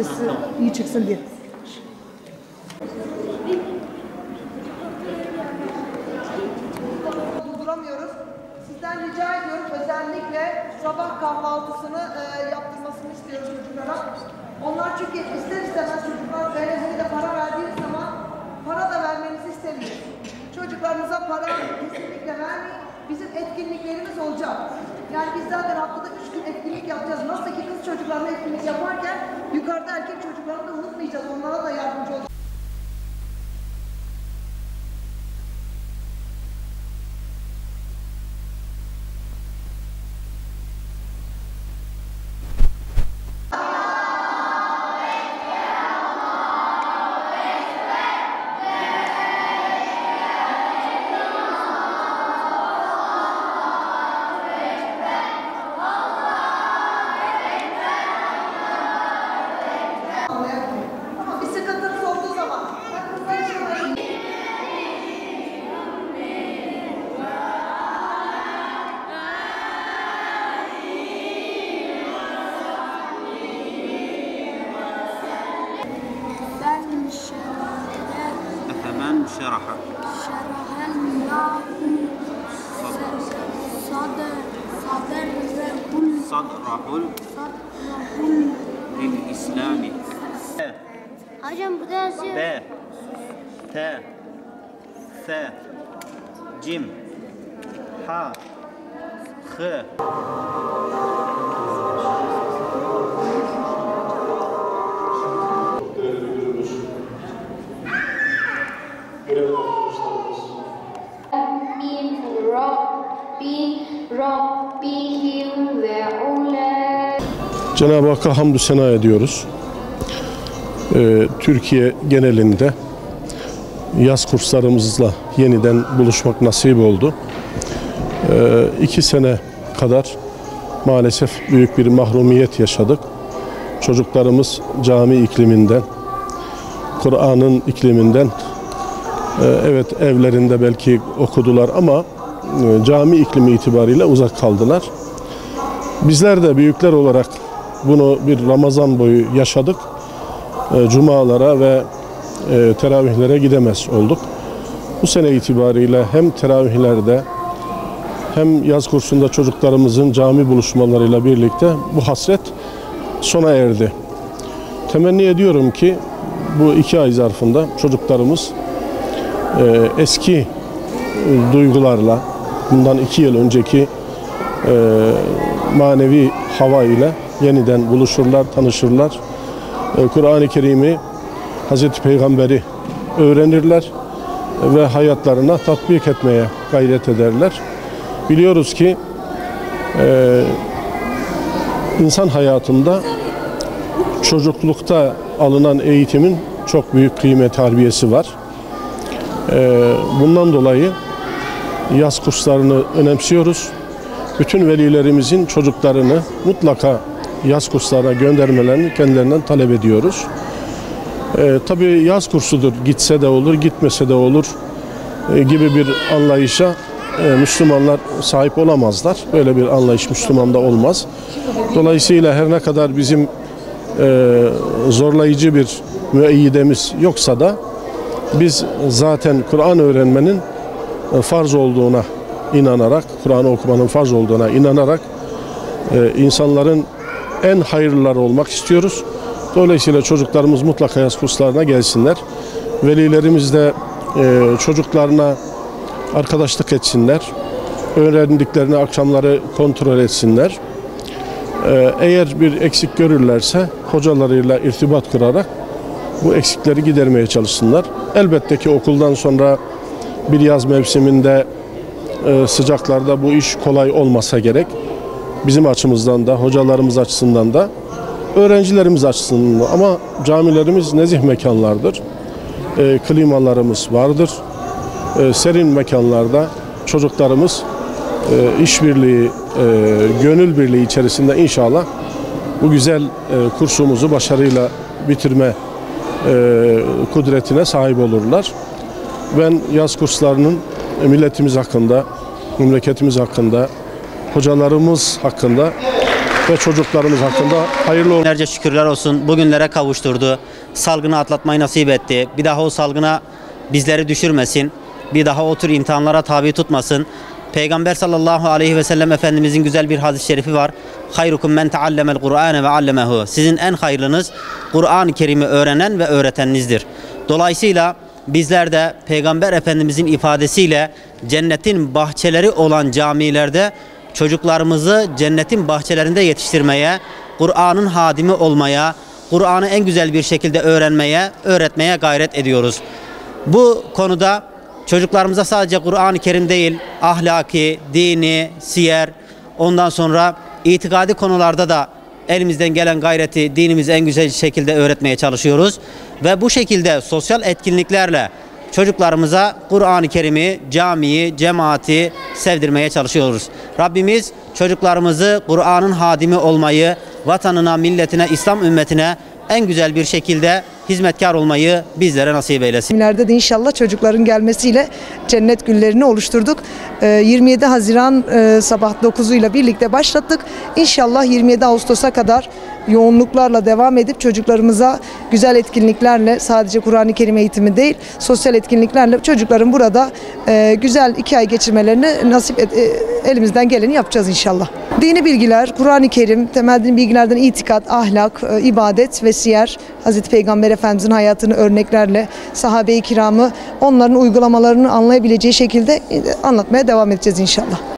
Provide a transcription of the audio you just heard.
sesi iyi çıksın diye. Durduramıyoruz. Sizden rica ediyorum, özellikle sabah kahvaltısını yaptırmasını istiyoruz çocuklara. Onlar çünkü ister istemez çocuklar böyle hani de para verdiğiniz zaman para da vermenizi istemiyor. Çocuklarınıza para kesinlikle vermeyin. Bizim etkinliklerimiz olacak. Yani biz zaten haftada 3 gün etkinlik yapacağız. Nasıl ki kız çocuklarla etkinlik yaparken yukarıda erkek çocuklarını da unutmayacağız. Onlara da yardımcı olacağız. شرح صدره للإسلام. Hocam burada yazıyor. B, T, S, Cim, H, H. Cenab-ı Hakk'a hamdü sena ediyoruz. Türkiye genelinde yaz kurslarımızla yeniden buluşmak nasip oldu. 2 sene kadar maalesef büyük bir mahrumiyet yaşadık. Çocuklarımız cami ikliminden, Kur'an'ın ikliminden, evet evlerinde belki okudular ama cami iklimi itibariyle uzak kaldılar. Bizler de büyükler olarak bunu bir Ramazan boyu yaşadık. Cumalara ve teravihlere gidemez olduk. Bu sene itibariyle hem teravihlerde hem yaz kursunda çocuklarımızın cami buluşmalarıyla birlikte bu hasret sona erdi. Temenni ediyorum ki bu 2 ay zarfında çocuklarımız eski duygularla, bundan 2 yıl önceki manevi hava ile yeniden buluşurlar, tanışırlar. Kur'an-ı Kerim'i, Hazreti Peygamber'i öğrenirler ve hayatlarına tatbik etmeye gayret ederler. Biliyoruz ki insan hayatında çocuklukta alınan eğitimin çok büyük kıymet harbiyesi var. Bundan dolayı yaz kurslarını önemsiyoruz. Bütün velilerimizin çocuklarını mutlaka yaz kurslarına göndermelerini kendilerinden talep ediyoruz. Tabii yaz kursudur, gitse de olur, gitmese de olur gibi bir anlayışa Müslümanlar sahip olamazlar. Böyle bir anlayış Müslümanda olmaz. Dolayısıyla her ne kadar bizim zorlayıcı bir müeyyidemiz yoksa da biz zaten Kur'an öğrenmenin farz olduğuna inanarak, Kur'an'ı okumanın farz olduğuna inanarak insanların en hayırlıları olmak istiyoruz. Dolayısıyla çocuklarımız mutlaka yaz kurslarına gelsinler. Velilerimiz de çocuklarına arkadaşlık etsinler. Öğrendiklerini akşamları kontrol etsinler. Eğer bir eksik görürlerse hocalarıyla irtibat kurarak bu eksikleri gidermeye çalışsınlar. Elbette ki okuldan sonra bir yaz mevsiminde sıcaklarda bu iş kolay olmasa gerek. Bizim açımızdan da, hocalarımız açısından da, öğrencilerimiz açısından da. Ama camilerimiz nezih mekanlardır. Klimalarımız vardır. Serin mekanlarda çocuklarımız işbirliği, gönül birliği içerisinde inşallah bu güzel kursumuzu başarıyla bitirme kudretine sahip olurlar. Ben yaz kurslarının milletimiz hakkında, memleketimiz hakkında, hocalarımız hakkında ve çocuklarımız hakkında hayırlı olsun. Binlerce şükürler olsun, bugünlere kavuşturdu. Salgını atlatmayı nasip etti. Bir daha o salgına bizleri düşürmesin. Bir daha o tür imtihanlara tabi tutmasın. Peygamber sallallahu aleyhi ve sellem Efendimizin güzel bir hadis-i şerifi var. Hayrukum men teallemel Kur'ane ve allemehu. Sizin en hayırlınız Kur'an-ı Kerim'i öğrenen ve öğreteninizdir. Dolayısıyla bizler de Peygamber Efendimizin ifadesiyle cennetin bahçeleri olan camilerde çocuklarımızı cennetin bahçelerinde yetiştirmeye, Kur'an'ın hadimi olmaya, Kur'an'ı en güzel bir şekilde öğrenmeye, öğretmeye gayret ediyoruz. Bu konuda çocuklarımıza sadece Kur'an-ı Kerim değil, ahlaki, dini, siyer, ondan sonra itikadi konularda da elimizden gelen gayreti dinimizi en güzel şekilde öğretmeye çalışıyoruz. Ve bu şekilde sosyal etkinliklerle çocuklarımıza Kur'an-ı Kerim'i, camiyi, cemaati sevdirmeye çalışıyoruz. Rabbimiz çocuklarımızı Kur'an'ın hadimi olmayı, vatanına, milletine, İslam ümmetine en güzel bir şekilde hizmetkar olmayı bizlere nasip eylesin. İleride de inşallah çocukların gelmesiyle cennet güllerini oluşturduk. 27 Haziran sabah 9'uyla birlikte başlattık. İnşallah 27 Ağustos'a kadar yoğunluklarla devam edip çocuklarımıza güzel etkinliklerle, sadece Kur'an-ı Kerim eğitimi değil, sosyal etkinliklerle çocukların burada güzel 2 ay geçirmelerini elimizden geleni yapacağız inşallah. Dini bilgiler, Kur'an-ı Kerim, temel dini bilgilerden itikat, ahlak, ibadet ve siyer, Hazreti Peygamber Efendimizin hayatını örneklerle sahabe-i kiramı onların uygulamalarını anlayabileceği şekilde anlatmaya devam edeceğiz inşallah.